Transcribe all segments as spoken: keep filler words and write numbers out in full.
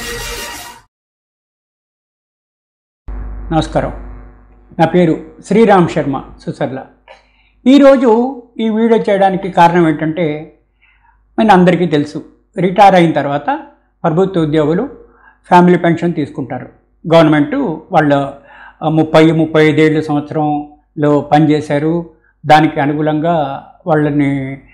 నమస్కారం, నా పేరు శ్రీరామ్ శర్మ సుసర్ల. ఈరోజు ఈ వీడియో చేయడానికి కారణం ఏంటంటే, మన అందరికీ తెలుసు, రిటైర్ అయిన తర్వాత ప్రభుత్వ ఉద్యోగులు ఫ్యామిలీ పెన్షన్ తీసుకుంటారు. గవర్నమెంటు వాళ్ళ ముప్పై ముప్పై ఐదేళ్ళు సంవత్సరంలో పనిచేశారు, దానికి అనుగుణంగా వాళ్ళని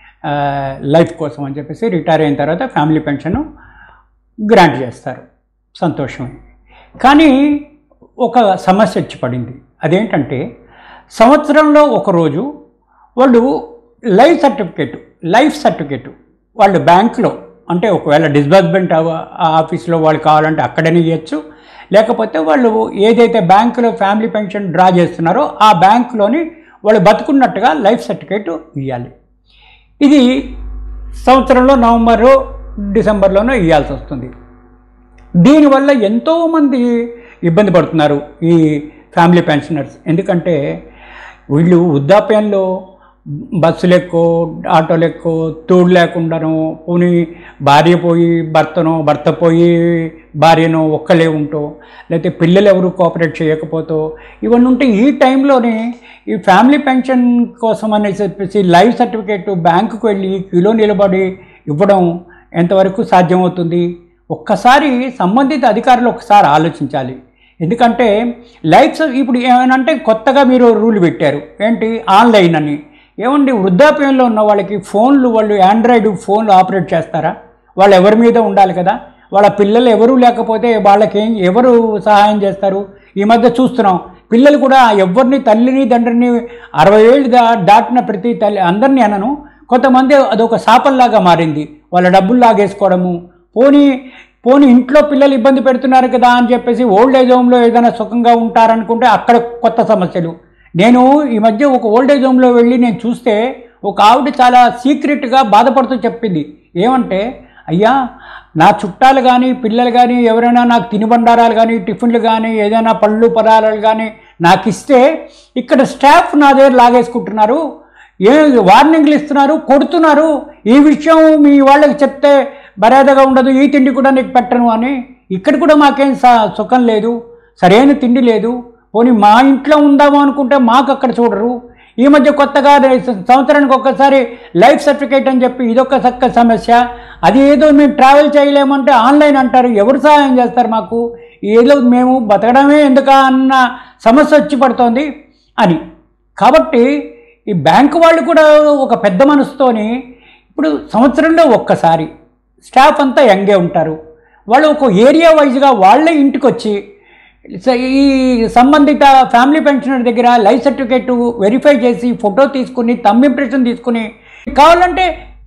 లైఫ్ కోసం అని చెప్పేసి రిటైర్ అయిన తర్వాత ఫ్యామిలీ పెన్షన్ గ్రాంట్ చేస్తారు. సంతోషమే. కానీ ఒక సమస్య వచ్చి పడింది. అదేంటంటే, సంవత్సరంలో ఒకరోజు వాళ్ళు లైఫ్ సర్టిఫికేట్ లైఫ్ సర్టిఫికేట్ వాళ్ళు బ్యాంకులో, అంటే ఒకవేళ డిస్బర్స్మెంట్ ఆఫీస్లో వాళ్ళు కావాలంటే అక్కడనే ఇవ్వచ్చు, లేకపోతే వాళ్ళు ఏదైతే బ్యాంకులో ఫ్యామిలీ పెన్షన్ డ్రా చేస్తున్నారో ఆ బ్యాంకులోని వాళ్ళు బతుకున్నట్టుగా లైఫ్ సర్టిఫికేట్ ఇవ్వాలి. ఇది సంవత్సరంలో నవంబరు డిసెంబర్లోనూ ఇవ్వాల్సి వస్తుంది. దీనివల్ల ఎంతోమంది ఇబ్బంది పడుతున్నారు ఈ ఫ్యామిలీ పెన్షనర్స్. ఎందుకంటే వీళ్ళు వృద్ధాప్యంలో బస్సులు ఎక్కువ, ఆటోలు ఎక్కువ, తోడు లేకుండానో, పోనీ భార్య పోయి భర్తనో, భర్త పోయి భార్యనో ఒక్కలే ఉంటో, లేకపోతే పిల్లలు ఎవరు కోఆపరేట్ చేయకపోతో, ఇవన్నీ ఉంటే ఈ టైంలోనే ఈ ఫ్యామిలీ పెన్షన్ కోసం అని చెప్పేసి లైఫ్ సర్టిఫికేట్ బ్యాంకుకు వెళ్ళి క్యూలో నిలబడి ఇవ్వడం ఎంతవరకు సాధ్యమవుతుంది? ఒక్కసారి సంబంధిత అధికారులు ఒకసారి ఆలోచించాలి. ఎందుకంటే లైఫ్ ఇప్పుడు ఏమనంటే కొత్తగా మీరు రూల్ పెట్టారు ఏంటి, ఆన్లైన్ అని. ఏమండి, వృద్ధాప్యంలో ఉన్న వాళ్ళకి ఫోన్లు, వాళ్ళు ఆండ్రాయిడ్ ఫోన్లు ఆపరేట్ చేస్తారా? వాళ్ళు ఎవరి మీద ఉండాలి కదా. వాళ్ళ పిల్లలు ఎవరూ లేకపోతే వాళ్ళకి ఎవరు సహాయం చేస్తారు? ఈ మధ్య చూస్తున్నాం, పిల్లలు కూడా ఎవరిని, తల్లిని తండ్రిని, అరవై ఏళ్ళు దా దాటిన ప్రతి తల్లి, అందరినీ అనను, కొంతమంది అదొక శాపంలాగా మారింది. వాళ్ళ డబ్బులు లాగేసుకోవడము, పోనీ పోనీ ఇంట్లో పిల్లలు ఇబ్బంది పెడుతున్నారు కదా అని చెప్పేసి ఓల్డ్ ఏజ్ హోమ్లో ఏదైనా సుఖంగా ఉంటారనుకుంటే అక్కడ కొత్త సమస్యలు. నేను ఈ మధ్య ఒక ఓల్డ్ ఏజ్ హోమ్లో వెళ్ళి నేను చూస్తే ఒక ఆవిడ చాలా సీక్రెట్గా బాధపడుతూ చెప్పింది. ఏమంటే, అయ్యా, నా చుట్టాలు కానీ పిల్లలు కానీ ఎవరైనా నాకు తినుబండారాలు కానీ టిఫిన్లు కానీ ఏదైనా పళ్ళు పదార్థాలు కానీ నాకు ఇస్తే ఇక్కడ స్టాఫ్ నా దగ్గర లాగేసుకుంటున్నారు, ఏ వార్నింగ్లు ఇస్తున్నారు, కొడుతున్నారు. ఈ విషయం మీ వాళ్ళకి చెప్తే మర్యాదగా ఉండదు, ఈ తిండి కూడా నీకు పెట్టను అని. ఇక్కడ కూడా మాకేం సుఖం లేదు, సరైన తిండి లేదు. పోనీ మా ఇంట్లో ఉందాము అనుకుంటే మాకు అక్కడ చూడరు. ఈ మధ్య కొత్తగా సంవత్సరానికి ఒక్కసారి లైఫ్ సర్టిఫికేట్ అని చెప్పి ఇదొక చక్క సమస్య. అది ఏదో మేము ట్రావెల్ చేయలేమంటే ఆన్లైన్ అంటారు. ఎవరు సహాయం చేస్తారు మాకు? ఏదో మేము బతకడమే ఎందుకా అన్న సమస్య వచ్చి పడుతోంది అని. కాబట్టి ఈ బ్యాంకు వాళ్ళు కూడా ఒక పెద్ద మనసుతోని ఇప్పుడు సంవత్సరంలో ఒక్కసారి స్టాఫ్ అంతా యంగే ఉంటారు. వాళ్ళు ఒక ఏరియా వైజ్గా వాళ్ళే ఇంటికి వచ్చి ఈ సంబంధిత ఫ్యామిలీ పెన్షనర్ దగ్గర లైఫ్ సర్టిఫికేట్ వెరిఫై చేసి ఫోటో తీసుకుని థంబ్ ఇంప్రెషన్ తీసుకుని, కావాలంటే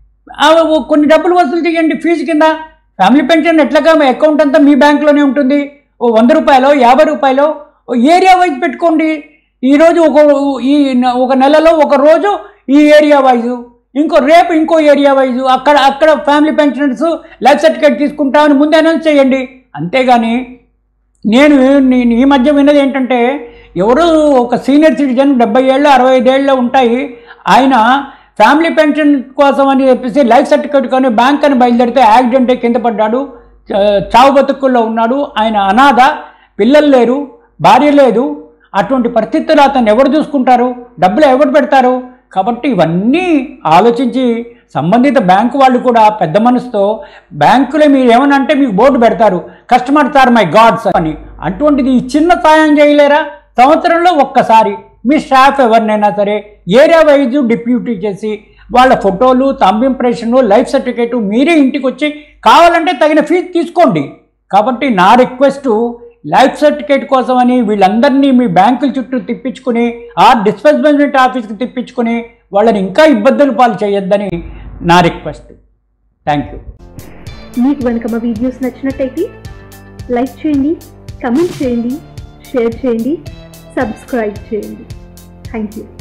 కొన్ని డబ్బులు వసూలు చేయండి ఫీజు కింద. ఫ్యామిలీ పెన్షన్ ఎట్లాగా అకౌంట్ అంతా మీ బ్యాంకులోనే ఉంటుంది. ఓ వంద రూపాయలు యాభై రూపాయలు ఏరియా వైజ్ పెట్టుకోండి. ఈరోజు ఒక ఈ ఒక నెలలో ఒక రోజు ఈ ఏరియా వైజు, ఇంకో రేపు ఇంకో ఏరియా వైజు, అక్కడ అక్కడ ఫ్యామిలీ పెన్షనర్స్ లైఫ్ సర్టిఫికేట్ తీసుకుంటామని ముందే అనౌన్స్ చేయండి. అంతేగాని నేను నేను ఈ మధ్య విన్నది ఏంటంటే, ఎవరు ఒక సీనియర్ సిటిజన్ డెబ్బై ఏళ్ళు అరవై ఐదేళ్ళు ఉంటాయి, ఆయన ఫ్యామిలీ పెన్షన్ కోసం అని చెప్పేసి లైఫ్ సర్టిఫికేట్ కానీ బ్యాంక్ అని బయలుదేరితే యాక్సిడెంట్ కింద పడ్డాడు, చావు బతుకుల్లో ఉన్నాడు. ఆయన అనాథ, పిల్లలు లేరు, భార్య లేదు. అటువంటి పరిస్థితులు అతను ఎవరు చూసుకుంటారు? డబ్బులు ఎవరు పెడతారు? కాబట్టి ఇవన్నీ ఆలోచించి సంబంధిత బ్యాంకు వాళ్ళు కూడా పెద్ద మనసుతో, బ్యాంకులో మీరు ఏమన్నా అంటే మీకు బోర్డు పెడతారు, కస్టమర్స్ ఆర్ మై గాడ్స్ అని. అటువంటిది ఈ చిన్న సాయం చేయలేరా? సంవత్సరంలో ఒక్కసారి మీ స్టాఫ్ ఎవరినైనా సరే ఏరియా వైజ్ డిప్యూటీ చేసి వాళ్ళ ఫోటోలు, థంబ్ ఇంప్రెషను, లైఫ్ సర్టిఫికేటు మీరే ఇంటికి వచ్చి కావాలంటే తగిన ఫీజు తీసుకోండి. కాబట్టి నా రిక్వెస్టు, లైఫ్ సర్టిఫికేట్ కోసం అని వీళ్ళందరినీ మీ బ్యాంకుల చుట్టూ తిప్పించుకుని ఆ డిస్బర్స్మెంట్ ఆఫీస్కి తిప్పించుకుని వాళ్ళని ఇంకా ఇబ్బందులు పాలు చేయొద్దని నా రిక్వెస్ట్. Thank you. మీకు కనుక మా వీడియోస్ నచ్చినట్టయితే లైక్ చేయండి, కమెంట్ చేయండి, షేర్ చేయండి, సబ్స్క్రైబ్ చేయండి. Thank you.